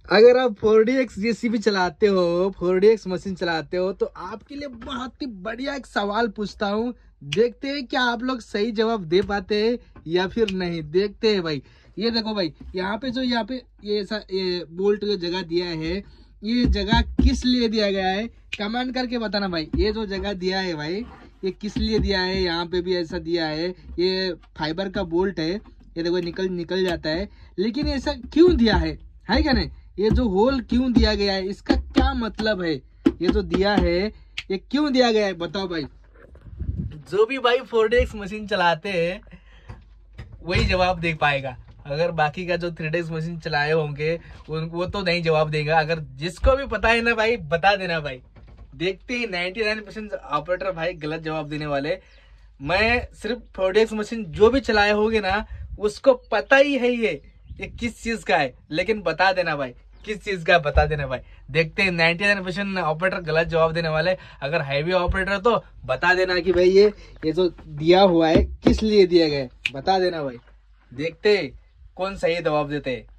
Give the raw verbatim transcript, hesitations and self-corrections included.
अगर आप four D x JCB चलाते हो, फोर डी एक्स मशीन चलाते हो, तो आपके लिए बहुत ही बढ़िया एक सवाल पूछता हूँ। देखते हैं क्या आप लोग सही जवाब दे पाते हैं या फिर नहीं। देखते हैं भाई। ये देखो भाई, यहाँ पे जो यहाँ पे ये ऐसा ये बोल्ट जो जगह दिया है, ये जगह किस लिए दिया गया है, कमेंट करके बताना भाई। ये जो जगह दिया है भाई, ये किस लिए दिया है। यहाँ पे भी ऐसा दिया है, ये फाइबर का बोल्ट है, ये देखो निकल निकल जाता है, लेकिन ऐसा क्यों दिया है, है क्या नहीं। ये जो होल क्यों दिया गया है, इसका क्या मतलब है, ये जो दिया है ये क्यों दिया गया है, बताओ भाई। जो भी भाई फोर डी एक्स मशीन चलाते हैं वही जवाब दे पाएगा। अगर बाकी का जो थ्री डी एक्स मशीन चलाए होंगे वो तो नहीं जवाब देगा। अगर जिसको भी पता है ना भाई, बता देना भाई। देखते ही नाइनटी नाइन परसेंट ऑपरेटर भाई गलत जवाब देने वाले। मैं सिर्फ फोर डी एक्स मशीन जो भी चलाए होंगे ना, उसको पता ही है ये ये किस चीज का है, लेकिन बता देना भाई किस चीज का, बता देना भाई। देखते हैं नाइनटी नाइन परसेंट ऑपरेटर गलत जवाब देने वाले। अगर हैवी ऑपरेटर तो बता देना कि भाई ये ये जो दिया हुआ है किस लिए दिया गया है, बता देना भाई। देखते हैं कौन सही जवाब देते हैं।